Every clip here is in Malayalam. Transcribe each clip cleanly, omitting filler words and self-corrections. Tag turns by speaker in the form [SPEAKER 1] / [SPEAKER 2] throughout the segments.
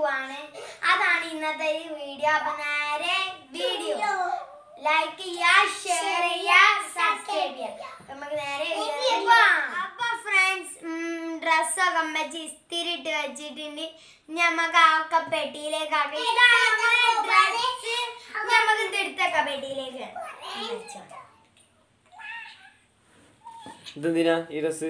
[SPEAKER 1] പോവാണ്. അതാണ് ഇന്നത്തെ ഈ വീഡിയോ. അപ്പൊ നേരെ വീഡിയോ ലൈക്ക് ചെയ്യുക, ഷെയർ ചെയ്യുക, സബ്സ്ക്രൈബ് ചെയ്യുക. നമുക്ക് നേരെ അപ്പൊ ഫ്രണ്ട്സ് ഡ്രസ്സൊക്കെ അമ്മച്ചി ഇസ്തിരി ഇട്ട് വെച്ചിട്ടുണ്ട്. ഞമ്മക്ക് ആ പെട്ടിയിലേക്ക് ആക്കി ഞമ്മക്ക് ഇതെടുത്ത പെട്ടിയിലേക്ക്
[SPEAKER 2] ഇതെന്തിനാ ഈ ഡ്രസ്?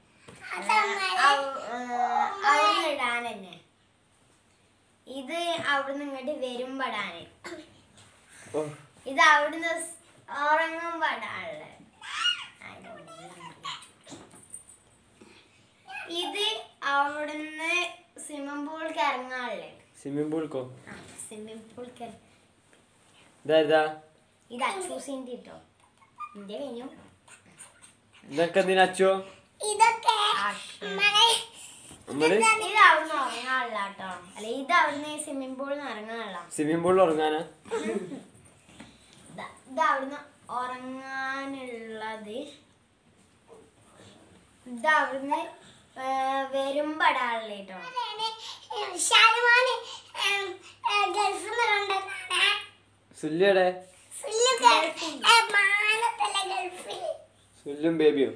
[SPEAKER 1] അവിടെ ഇടാൻ തന്നെ. ഇത് അവിടുന്ന് ഇങ്ങോട്ട് വരുമ്പോടാണ്. ഇത് അവിടുന്ന് ഉറങ്ങുമ്പോടാണ്. ഇത് അവിടുന്ന് സ്വിമ്മിംഗ് പൂളിലേക്ക് ഇറങ്ങാനുള്ളത്.
[SPEAKER 2] സ്വിമ്മിംഗ് പൂൾക്കോ?
[SPEAKER 1] സ്വിമ്മിംഗ് പൂളിലേക്ക്. ഇത് അച്ചൂസിന്റെ ഇട്ടോ. എന്റെ കഴിഞ്ഞു.
[SPEAKER 2] ഇതൊക്കെ എന്തിനാ അച്ചോ?
[SPEAKER 1] ഇതൊക്കെ
[SPEAKER 2] നമ്മള്
[SPEAKER 1] ഇത് അവിടുന്ന് ഉറങ്ങാനുള്ള കേട്ടോ. അല്ല ഇത് അവിടുന്ന് സ്വിമ്മിംഗ് പൂളിൽ നിന്ന് ഇറങ്ങാനുള്ള.
[SPEAKER 2] സ്വിമ്മിംഗ് പൂളിൽ ഉറങ്ങാനാ?
[SPEAKER 1] ഇത് അവിടുന്ന് ഉറങ്ങാനുള്ളത്. ഇത് അവിടുന്ന് വരുമ്പോടാനുള്ള കേട്ടോ.
[SPEAKER 2] സുല്ലിയുടെ സുല്ലും ബേബിയോ?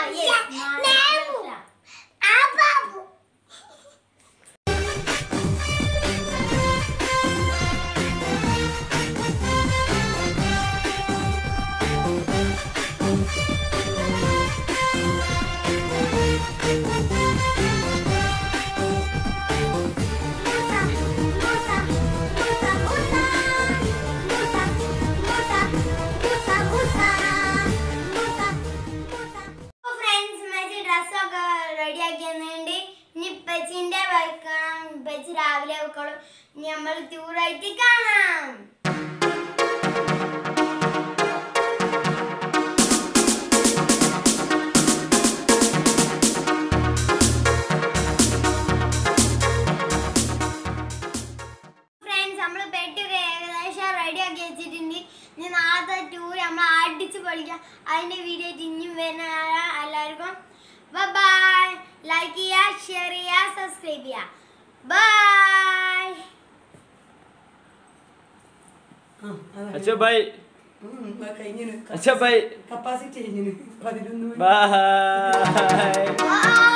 [SPEAKER 2] രാവിലെ വെക്കണം. നമ്മൾ ടൂറായിട്ട് കാണാം. ഫ്രണ്ട്സ് നമ്മൾ പെട്ടൊക്കെ ഏകദേശം റെഡി ആക്കി വെച്ചിട്ടുണ്ട്. ഇനി നാളത്തെ ടൂർ നമ്മൾ അടിച്ച് പൊളിക്കാം. അതിന്റെ വീഡിയോ ഇനിയും വരുന്ന എല്ലാവർക്കും ബൈ. ലൈക്ക് ചെയ്യുക, ഷെയർ ചെയ്യുക, സബ്സ്ക്രൈബ് ചെയ്യുക. Bye. Acha bye.
[SPEAKER 3] കഴിഞ്ഞു.
[SPEAKER 2] Acha bye.
[SPEAKER 3] കപ്പാസിറ്റി കഴിഞ്ഞു. 11
[SPEAKER 2] Bye.